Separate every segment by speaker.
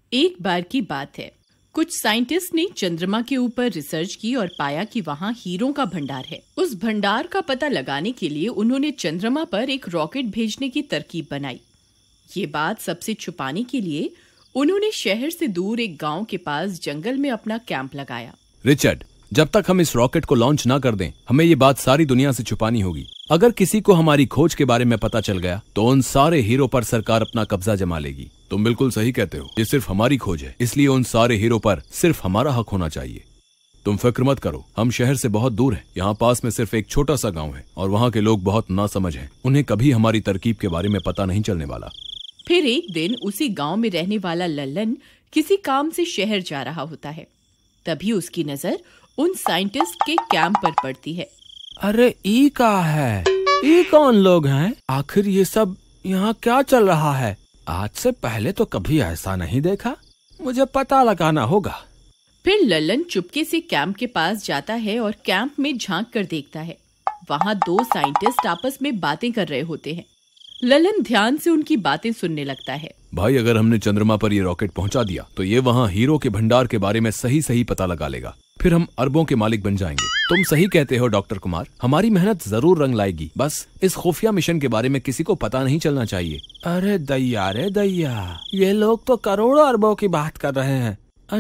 Speaker 1: एक बार की बात है, कुछ साइंटिस्ट ने चंद्रमा के ऊपर रिसर्च की और पाया कि वहाँ हीरों का भंडार है। उस भंडार का पता लगाने के लिए उन्होंने चंद्रमा पर एक रॉकेट भेजने की तरकीब बनाई। ये बात सबसे छुपाने के लिए उन्होंने शहर से दूर एक गांव के पास जंगल में अपना कैंप लगाया।
Speaker 2: रिचर्ड, जब तक हम इस रॉकेट को लॉन्च ना कर दें, हमें ये बात सारी दुनिया से छुपानी होगी। अगर किसी को हमारी खोज के बारे में पता चल गया तो उन सारे हीरो पर सरकार अपना कब्जा जमा लेगी। तुम बिल्कुल सही कहते हो, ये सिर्फ हमारी खोज है, इसलिए उन सारे हीरो पर सिर्फ हमारा हक होना चाहिए। तुम फिक्र मत करो, हम शहर से बहुत दूर हैं। यहाँ पास में सिर्फ एक छोटा सा गाँव है और वहाँ के लोग बहुत नासमझ हैं। उन्हें कभी हमारी तरकीब के बारे में पता नहीं चलने वाला।
Speaker 1: फिर एक दिन उसी गांव में रहने वाला लल्लन किसी काम से शहर जा रहा होता है। तभी उसकी नजर उन साइंटिस्ट के कैंप पर पड़ती है।
Speaker 3: अरे ई का है? ई कौन लोग हैं? आखिर ये सब यहाँ क्या चल रहा है? आज से पहले तो कभी ऐसा नहीं देखा। मुझे पता लगाना होगा।
Speaker 1: फिर लल्लन चुपके से कैंप के पास जाता है और कैंप में झांक कर देखता है। वहाँ दो साइंटिस्ट आपस में बातें कर रहे होते हैं। लल्लन ध्यान से उनकी बातें सुनने लगता है।
Speaker 2: भाई, अगर हमने चंद्रमा पर ये रॉकेट पहुंचा दिया तो ये वहाँ हीरो के भंडार के बारे में सही सही पता लगा लेगा। फिर हम अरबों के मालिक बन जाएंगे। तुम सही कहते हो डॉक्टर कुमार, हमारी मेहनत जरूर रंग लाएगी। बस इस खुफिया मिशन के बारे में किसी को पता नहीं चलना चाहिए।
Speaker 3: अरे दैया रे दैया, ये लोग तो करोड़ों अरबों की बात कर रहे हैं।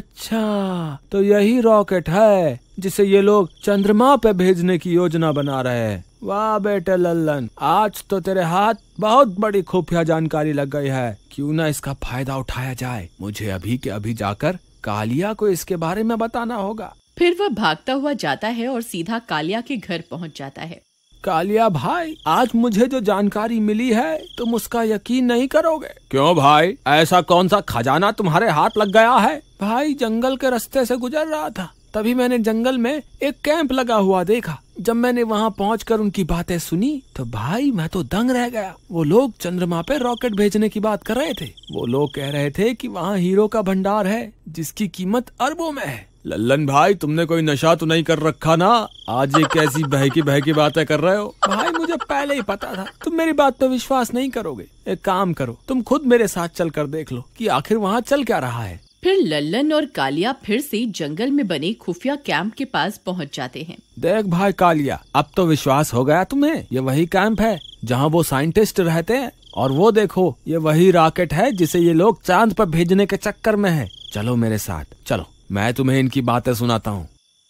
Speaker 3: अच्छा, तो यही रॉकेट है जिसे ये लोग चंद्रमा पे भेजने की योजना बना रहे हैं। वाह बेटे लल्लन, आज तो तेरे हाथ बहुत बड़ी खुफिया जानकारी लग गई है। क्यों ना इसका फायदा उठाया जाए। मुझे अभी के अभी जाकर कालिया को इसके बारे में बताना होगा।
Speaker 1: फिर वह भागता हुआ जाता है और सीधा कालिया के घर पहुंच जाता है।
Speaker 3: कालिया भाई, आज मुझे जो जानकारी मिली है तुम उसका यकीन नहीं करोगे। क्यों भाई, ऐसा कौन सा खजाना तुम्हारे हाथ लग गया है? भाई, जंगल के रास्ते से गुजर रहा था, तभी मैंने जंगल में एक कैंप लगा हुआ देखा। जब मैंने वहाँ पहुंचकर उनकी बातें सुनी तो भाई मैं तो दंग रह गया। वो लोग चंद्रमा पे रॉकेट भेजने की बात कर रहे थे। वो लोग कह रहे थे कि वहाँ हीरो का भंडार है जिसकी कीमत अरबों में है।
Speaker 2: लल्लन भाई, तुमने कोई नशा तो नहीं कर रखा ना? आज ये कैसी बहकी बातें कर रहे हो?
Speaker 3: भाई, मुझे पहले ही पता था तुम मेरी बात पे विश्वास नहीं करोगे। एक काम करो, तुम खुद मेरे साथ चल कर देख लो कि आखिर वहाँ चल क्या रहा है।
Speaker 1: फिर लल्लन और कालिया फिर से जंगल में बने खुफिया कैंप के पास पहुंच जाते हैं।
Speaker 3: देख भाई कालिया, अब तो विश्वास हो गया तुम्हें। ये वही कैंप है जहाँ वो साइंटिस्ट रहते हैं, और वो देखो ये वही रॉकेट है जिसे ये लोग चांद पर भेजने के चक्कर में है। चलो मेरे साथ, चलो मैं तुम्हें इनकी बातें सुनाता हूँ।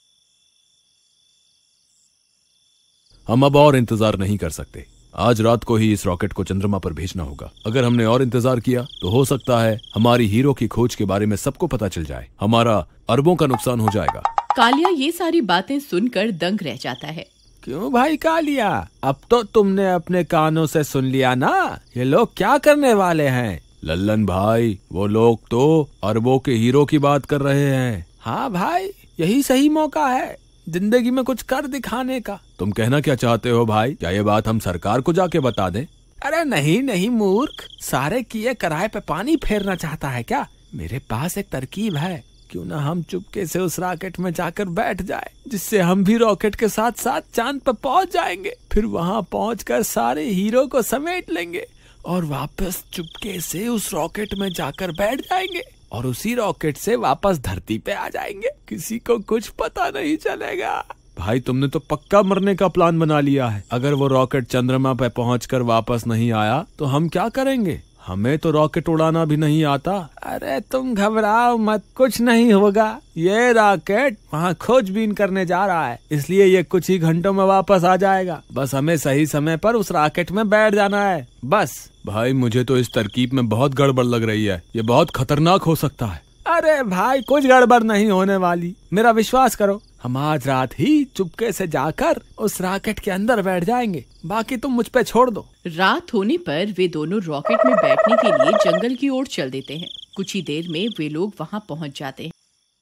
Speaker 2: हम अब और इंतजार नहीं कर सकते। आज रात को ही इस रॉकेट को चंद्रमा पर भेजना होगा। अगर हमने और इंतजार किया तो हो सकता है हमारी हीरो की खोज के बारे में सबको पता चल जाए। हमारा अरबों का नुकसान हो जाएगा।
Speaker 1: कालिया ये सारी बातें सुनकर दंग रह जाता है।
Speaker 3: क्यों भाई कालिया, अब तो तुमने अपने कानों से सुन लिया ना ये लोग क्या करने वाले हैं?
Speaker 2: लल्लन भाई, वो लोग तो अरबों के हीरो की बात कर रहे हैं।
Speaker 3: हाँ भाई, यही सही मौका है जिंदगी में कुछ कर दिखाने का।
Speaker 2: तुम कहना क्या चाहते हो भाई? क्या ये बात हम सरकार को जाके बता दें?
Speaker 3: अरे नहीं नहीं मूर्ख, सारे किए कराए पे पानी फेरना चाहता है क्या? मेरे पास एक तरकीब है। क्यों ना हम चुपके से उस रॉकेट में जाकर बैठ जाए, जिससे हम भी रॉकेट के साथ साथ चांद पर पहुंच जाएंगे। फिर वहां पहुंचकर सारे हीरो को समेट लेंगे और वापस चुपके से उस रॉकेट में जाकर बैठ जाएंगे और उसी रॉकेट से वापस धरती पे आ जाएंगे। किसी को कुछ पता नहीं चलेगा।
Speaker 2: भाई, तुमने तो पक्का मरने का प्लान बना लिया है। अगर वो रॉकेट चंद्रमा पे पहुंचकर वापस नहीं आया तो हम क्या करेंगे? हमें तो रॉकेट उड़ाना भी नहीं आता।
Speaker 3: अरे तुम घबराओ मत, कुछ नहीं होगा। ये रॉकेट वहाँ खोजबीन करने जा रहा है, इसलिए ये कुछ ही घंटों में वापस आ जाएगा। बस हमें सही समय पर उस रॉकेट में बैठ जाना है, बस।
Speaker 2: भाई, मुझे तो इस तरकीब में बहुत गड़बड़ लग रही है। ये बहुत खतरनाक हो सकता है।
Speaker 3: अरे भाई, कुछ गड़बड़ नहीं होने वाली, मेरा विश्वास करो। हम आज रात ही चुपके से जाकर उस रॉकेट के अंदर बैठ जाएंगे, बाकी तुम मुझ पे छोड़ दो।
Speaker 1: रात होने पर वे दोनों रॉकेट में बैठने के लिए जंगल की ओर चल देते हैं। कुछ ही देर में वे लोग वहाँ पहुँच जाते हैं।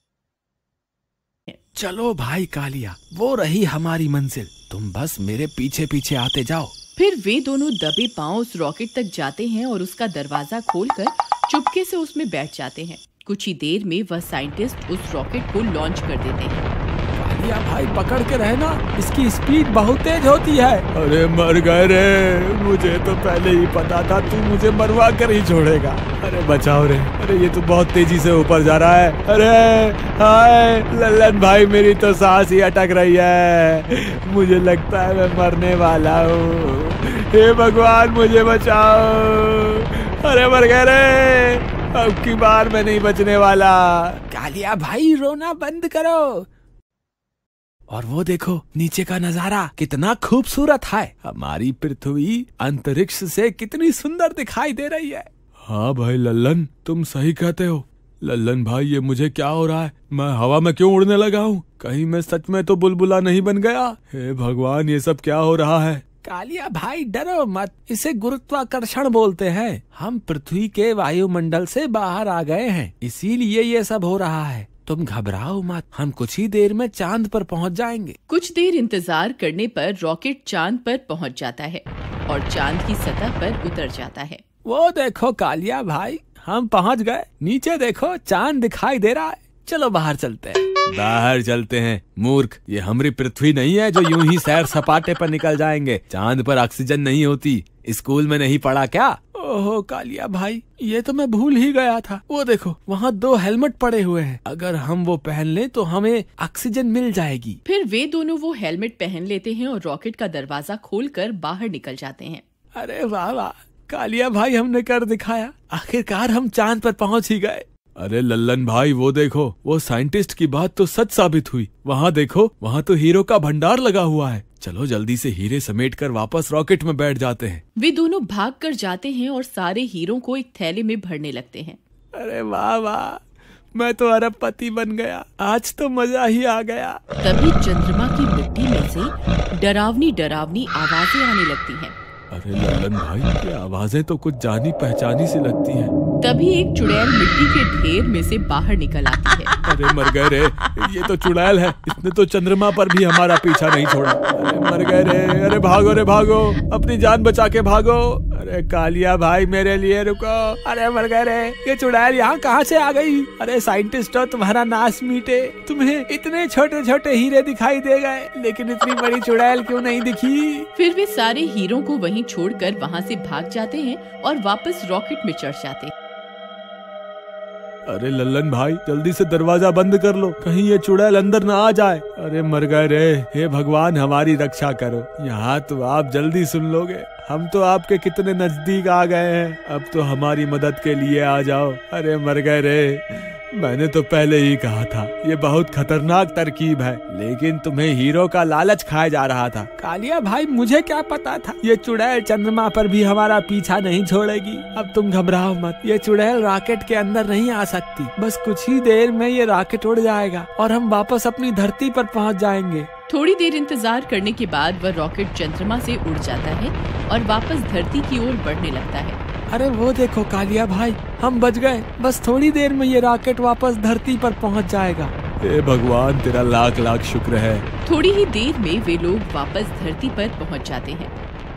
Speaker 3: चलो भाई कालिया, वो रही हमारी मंजिल, तुम बस मेरे पीछे पीछे आते जाओ।
Speaker 1: फिर वे दोनों दबे पांव उस रॉकेट तक जाते हैं और उसका दरवाजा खोलकर चुपके से उसमें बैठ जाते हैं। कुछ ही देर में वह साइंटिस्ट उस रॉकेट को लॉन्च कर देते हैं।
Speaker 3: कालिया भाई पकड़ के रहना, इसकी स्पीड बहुत तेज होती है। अरे मर गए रे, मुझे तो पहले ही पता था तू मुझे मरवा कर ही छोड़ेगा। अरे बचाओ रे, अरे ये तो बहुत तेजी से ऊपर जा रहा है। अरे हाय लल्लन भाई, मेरी तो सांस ही अटक रही है, मुझे लगता है मैं मरने वाला हूँ। हे भगवान मुझे बचाओ। अरे मर गए रे, अब की बार मैं नहीं बचने वाला। कालिया भाई रोना बंद करो। और वो देखो नीचे का नजारा कितना खूबसूरत है। हमारी पृथ्वी अंतरिक्ष से कितनी सुंदर दिखाई दे रही है। हाँ भाई लल्लन, तुम सही कहते हो। लल्लन भाई ये मुझे क्या हो रहा है, मैं हवा में क्यों उड़ने लगा हूँ? कहीं मैं सच में तो बुलबुला नहीं बन गया? हे भगवान, ये सब क्या हो रहा है? कालिया भाई डरो मत, इसे गुरुत्वाकर्षण बोलते हैं। हम पृथ्वी के वायुमंडल से बाहर आ गए हैं, इसीलिए ये सब हो रहा है। तुम घबराओ मत, हम कुछ ही देर में चांद पर पहुंच जाएंगे।
Speaker 1: कुछ देर इंतजार करने पर रॉकेट चांद पर पहुंच जाता है और चांद की सतह पर उतर जाता है।
Speaker 3: वो देखो कालिया भाई, हम पहुंच गए। नीचे देखो चांद दिखाई दे रहा है। चलो बाहर चलते हैं। बाहर चलते हैं मूर्ख, ये हमारी पृथ्वी नहीं है जो यूं ही सैर सपाटे पर निकल जाएंगे। चांद पर ऑक्सीजन नहीं होती, स्कूल में नहीं पढ़ा क्या? ओहो कालिया भाई, ये तो मैं भूल ही गया था। वो देखो वहाँ 2 हेलमेट पड़े हुए हैं, अगर हम वो पहन लें तो हमें ऑक्सीजन मिल जाएगी।
Speaker 1: फिर वे दोनों वो हेलमेट पहन लेते हैं और रॉकेट का दरवाजा खोलकर बाहर निकल जाते हैं।
Speaker 3: अरे वाह वाह कालिया भाई, हमने कर दिखाया, आखिरकार हम चांद पर पहुंच ही गए। अरे लल्लन भाई वो देखो, वो साइंटिस्ट की बात तो सच साबित हुई। वहाँ देखो, वहाँ तो हीरो का भंडार लगा हुआ है। चलो जल्दी से हीरे समेटकर वापस रॉकेट में बैठ जाते हैं।
Speaker 1: वे दोनों भाग कर जाते हैं और सारे हीरों को एक थैले में भरने लगते हैं।
Speaker 3: अरे वाह वाह, मैं तो अरबपति बन गया, आज तो मजा ही आ गया।
Speaker 1: तभी चंद्रमा की मिट्टी में से डरावनी डरावनी आवाजें आने लगती हैं।
Speaker 3: अरे लल्लन भाई, ये आवाजें तो कुछ जानी पहचानी सी लगती हैं।
Speaker 1: तभी एक चुड़ैल मिट्टी के ढेर में से बाहर निकल आती है।
Speaker 3: अरे मर गए रे, ये तो चुड़ैल है, इसने तो चंद्रमा पर भी हमारा पीछा नहीं छोड़ा। अरे मर गए रे, अरे भागो रे भागो, अपनी जान बचा के भागो। अरे कालिया भाई मेरे लिए रुको। अरे मर गए रे, ये चुड़ैल यहाँ कहाँ से आ गई? अरे साइंटिस्ट हो, तुम्हारा नाश मीटे। तुम्हें इतने छोटे छोटे हीरे दिखाई दे गए, लेकिन इतनी बड़ी चुड़ैल क्यों नहीं दिखी?
Speaker 1: फिर वे सारे हीरों को वहीं छोड़कर वहाँ से भाग जाते हैं और वापस रॉकेट में चढ़ जाते हैं।
Speaker 3: अरे लल्लन भाई जल्दी से दरवाजा बंद कर लो, कहीं ये चुड़ैल अंदर ना आ जाए। अरे मर गए रे, हे भगवान हमारी रक्षा करो। यहाँ तो आप जल्दी सुन लोगे, हम तो आपके कितने नजदीक आ गए हैं, अब तो हमारी मदद के लिए आ जाओ। अरे मर गए रे, मैंने तो पहले ही कहा था ये बहुत खतरनाक तरकीब है, लेकिन तुम्हें हीरो का लालच खाया जा रहा था। कालिया भाई मुझे क्या पता था ये चुड़ैल चंद्रमा पर भी हमारा पीछा नहीं छोड़ेगी। अब तुम घबराओ मत, ये चुड़ैल रॉकेट के अंदर नहीं आ सकती, बस कुछ ही देर में ये रॉकेट उड़ जाएगा और हम वापस अपनी धरती पर पहुंच जाएंगे।
Speaker 1: थोड़ी देर इंतजार करने के बाद वह रॉकेट चंद्रमा से उड़ जाता है और वापस धरती की ओर बढ़ने लगता है।
Speaker 3: अरे वो देखो कालिया भाई, हम बच गए, बस थोड़ी देर में ये रॉकेट वापस धरती पर पहुंच जाएगा। हे भगवान तेरा लाख लाख शुक्र है।
Speaker 1: थोड़ी ही देर में वे लोग वापस धरती पर पहुंच जाते हैं।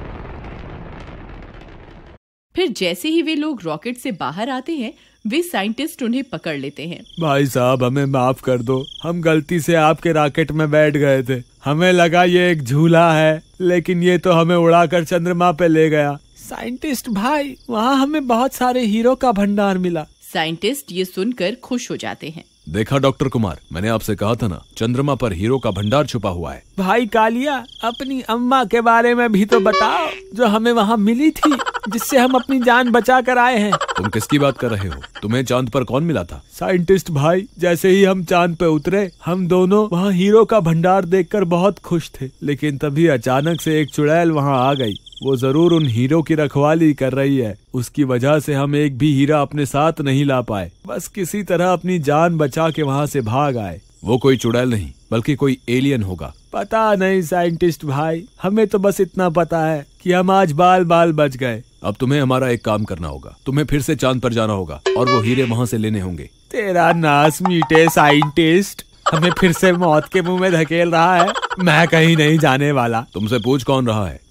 Speaker 1: फिर जैसे ही वे लोग रॉकेट से बाहर आते हैं, वे साइंटिस्ट उन्हें पकड़ लेते हैं।
Speaker 3: भाई साहब हमें माफ कर दो, हम गलती से आपके रॉकेट में बैठ गए थे, हमें लगा ये एक झूला है, लेकिन ये तो हमें उड़ाकर चंद्रमा पे ले गया। साइंटिस्ट भाई, वहाँ हमें बहुत सारे हीरो का भंडार मिला।
Speaker 1: साइंटिस्ट ये सुनकर खुश हो जाते हैं।
Speaker 2: देखा डॉक्टर कुमार, मैंने आपसे कहा था ना, चंद्रमा पर हीरो का भंडार छुपा हुआ है।
Speaker 3: भाई कालिया, अपनी अम्मा के बारे में भी तो बताओ, जो हमें वहाँ मिली थी, जिससे हम अपनी जान बचा कर आए हैं।
Speaker 2: तुम किसकी बात कर रहे हो? तुम्हें चांद पर कौन मिला था?
Speaker 3: साइंटिस्ट भाई, जैसे ही हम चांद पे उतरे, हम दोनों वहाँ हीरो का भंडार देखकर बहुत खुश थे, लेकिन तभी अचानक से एक चुड़ैल वहाँ आ गई। वो जरूर उन हीरो की रखवाली कर रही है, उसकी वजह से हम एक भी हीरा अपने साथ नहीं ला पाए, बस किसी तरह अपनी जान बचा के वहाँ से भाग आए।
Speaker 2: वो कोई चुड़ैल नहीं बल्कि कोई एलियन होगा।
Speaker 3: पता नहीं साइंटिस्ट भाई, हमें तो बस इतना पता है कि हम आज बाल बाल बच गए।
Speaker 2: अब तुम्हें हमारा एक काम करना होगा, तुम्हें फिर से चांद पर जाना होगा और वो हीरे वहाँ से लेने होंगे।
Speaker 3: तेरा नाश मीटे साइंटिस्ट, हमें फिर से मौत के मुंह में धकेल रहा है। मैं कहीं नहीं जाने वाला।
Speaker 2: तुमसे पूछ कौन रहा है?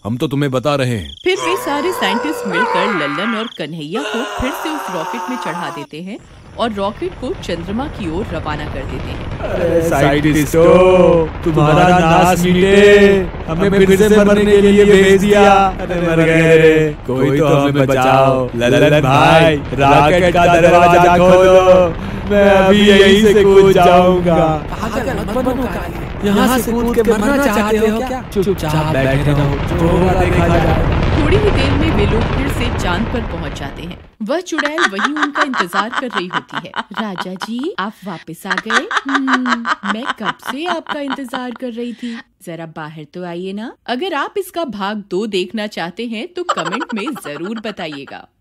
Speaker 2: हम तो तुम्हें बता रहे हैं।
Speaker 1: फिर वे सारे साइंटिस्ट मिलकर लल्लन और कन्हैया को फिर से उस रॉकेट में चढ़ा देते हैं और रॉकेट को चंद्रमा की ओर रवाना कर देते हैं।
Speaker 3: अरे साइंटिस्टों, तुम्हारा नाश मिटे, हमें फिर से मरने के लिए भेज दिया। अरे मर गए रे, कोई तो हमें बचाओ। लल्लन भाई, रॉकेट का दरवाजा खोलो, मैं अभी यहीं से कूद जाऊंगा। पागल मत बनो काली, यहाँ से कूद के मरना चाहते हो क्या? चुपचाप बैठे रहो, जो होगा देखा जाएगा।
Speaker 1: थोड़ी ही देर में वे लोग फिर से चांद पर पहुंच जाते हैं। वह चुड़ैल वहीं उनका इंतजार कर रही होती है। राजा जी, आप वापस आ गए? मैं कब से आपका इंतजार कर रही थी। जरा बाहर तो आइए ना। अगर आप इसका भाग 2 देखना चाहते हैं तो कमेंट में जरूर बताइएगा।